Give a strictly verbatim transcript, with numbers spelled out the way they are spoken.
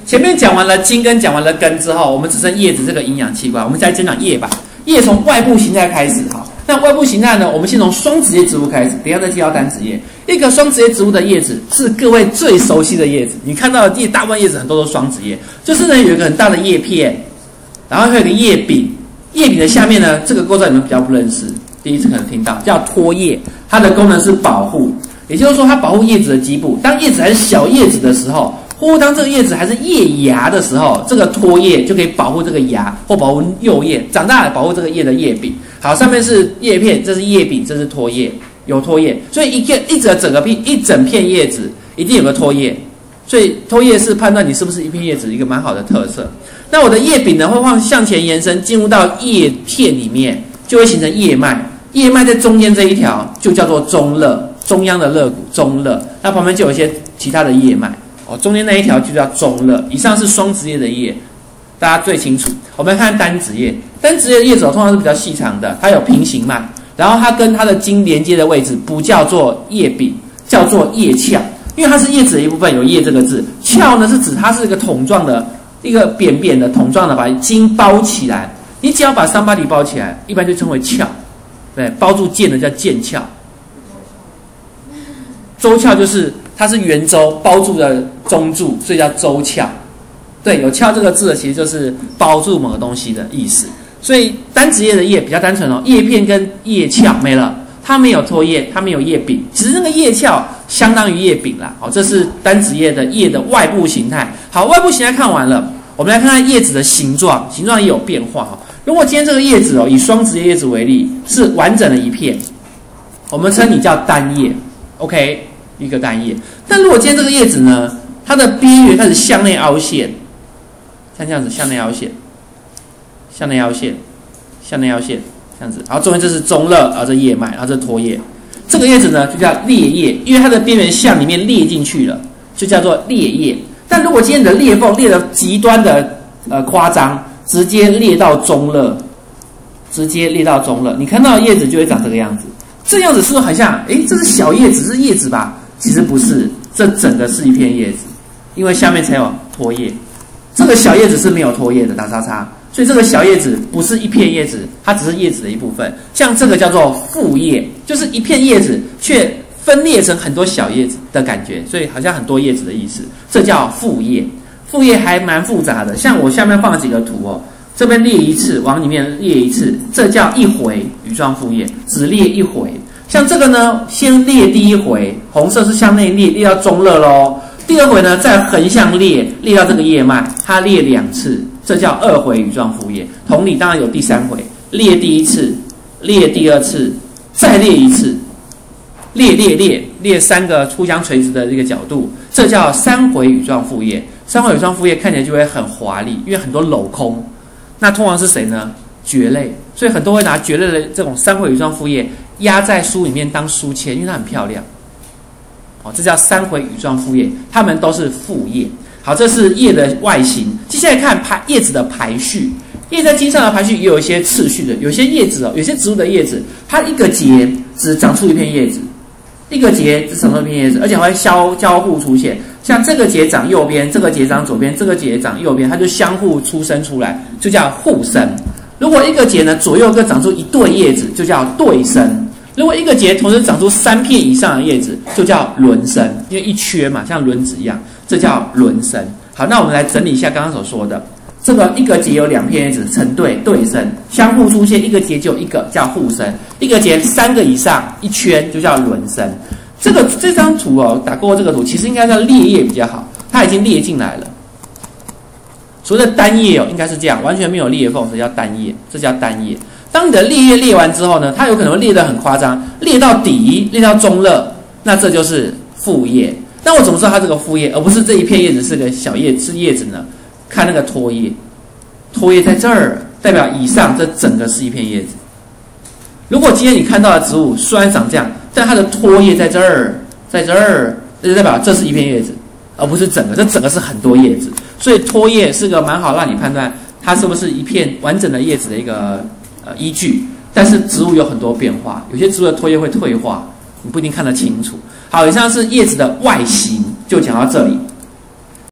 前面讲完了茎跟讲完了根之后，我们只剩叶子这个营养器官，我们再讲讲叶吧。叶从外部形态开始，好，那外部形态呢，我们先从双子叶植物开始，等一下再介绍单子叶。一个双子叶植物的叶子是各位最熟悉的叶子，你看到的叶大部分叶子很多都是双子叶，就是呢有一个很大的叶片，然后会有一个叶柄，叶柄的下面呢，这个构造你们比较不认识，第一次可能听到叫托叶，它的功能是保护，也就是说它保护叶子的基部。当叶子还是小叶子的时候，或当这个叶子还是叶芽的时候，这个托叶就可以保护这个芽或保护幼叶，长大了保护这个叶的叶柄。好，上面是叶片，这是叶柄，这是托叶，有托叶，所以一片一整整个片一整片叶子一定有个托叶，所以托叶是判断你是不是一片叶子一个蛮好的特色。那我的叶柄呢会往向前延伸，进入到叶片里面，就会形成叶脉。叶脉在中间这一条就叫做中肋，中央的肋骨中肋，那旁边就有一些其他的叶脉。哦，中间那一条就叫中肋，以上是双子叶的叶，大家最清楚。我们看单子叶，单子叶的叶子通常是比较细长的，它有平行脉，然后它跟它的茎连接的位置不叫做叶柄，叫做叶鞘，因为它是叶子的一部分，有叶这个字。鞘呢是指它是一个筒状的，一个扁扁的筒状的，把茎包起来。你只要把桑巴底包起来，一般就称为鞘。对，包住剑的叫剑鞘。周鞘就是它是圆周包住的中柱，所以叫周鞘。对，有鞘这个字的，其实就是包住某个东西的意思。所以单子叶的叶比较单纯哦，叶片跟叶鞘没了，它没有托叶，它没有叶柄，只是那个叶鞘相当于叶柄啦。好，这是单子叶的叶的外部形态。好，外部形态看完了，我们来看看叶子的形状，形状也有变化哦。如果今天这个叶子哦，以双子叶叶子为例，是完整的一片，我们称你叫单叶 ，OK， 一个单叶。但如果今天这个叶子呢，它的边缘开始向内凹陷，像这样子向内凹陷，向内凹陷，向内凹陷，这样子。然后中间这是中肋，然后这叶脉，然后这托叶。这个叶子呢就叫裂叶，因为它的边缘向里面裂进去了，就叫做裂叶。但如果今天你的裂缝裂的极端的呃夸张，直接裂到中肋，直接裂到中肋，你看到的叶子就会长这个样子。这样子是不是很像？诶，这是小叶子，是叶子吧？其实不是，这整个是一片叶子，因为下面才有托叶。这个小叶子是没有托叶的，打叉叉。所以这个小叶子不是一片叶子，它只是叶子的一部分。像这个叫做复叶，就是一片叶子却分裂成很多小叶子的感觉，所以好像很多叶子的意思。这叫复叶。复叶还蛮复杂的，像我下面放了几个图哦，这边裂一次，往里面裂一次，这叫一回羽状复叶，只裂一回。像这个呢，先裂第一回，红色是向内裂，裂到中肋咯。第二回呢，再横向裂，裂到这个叶脉，它裂两次，这叫二回羽状复叶。同理，当然有第三回，裂第一次，裂第二次，再裂一次，裂裂裂裂三个互相垂直的这个角度，这叫三回羽状复叶。三回羽状复叶看起来就会很华丽，因为很多镂空。那通常是谁呢？蕨类，所以很多会拿蕨类的这种三回羽状复叶压在书里面当书签，因为它很漂亮。哦，这叫三回羽状复叶，它们都是复叶。好，这是叶的外形。接下来看排叶子的排序，叶在茎上的排序也有一些次序的。有些叶子哦，有些植物的叶子，它一个节只长出一片叶子，一个节只长出一片叶子，而且还会交交互出现。像这个节长右边，这个节长左边，这个节长右边，它就相互出生出来，就叫互生。如果一个节呢左右各长出一对叶子，就叫对生。如果一个节同时长出三片以上的叶子，就叫轮生，因为一缺嘛，像轮子一样，这叫轮生。好，那我们来整理一下刚刚所说的，这个一个节有两片叶子成对对生，相互出现，一个节就有一个叫互生，一个节三个以上一圈就叫轮生。这个这张图哦，打过这个图，其实应该叫裂叶比较好，它已经裂进来了。所谓的单叶哦，应该是这样，完全没有裂缝，这叫单叶，这叫单叶。当你的裂叶裂完之后呢，它有可能会裂得很夸张，裂到底，裂到中肋，那这就是复叶。那我怎么知道它这个复叶，而不是这一片叶子是个小叶是叶子呢？看那个托叶，托叶在这儿，代表以上这整个是一片叶子。如果今天你看到的植物虽然长这样，但它的托叶在这儿，在这儿，那就代表这是一片叶子，而不是整个，这整个是很多叶子。所以托叶是个蛮好让你判断它是不是一片完整的叶子的一个呃依据。但是植物有很多变化，有些植物的托叶会退化，你不一定看得清楚。好，以上是叶子的外形，就讲到这里。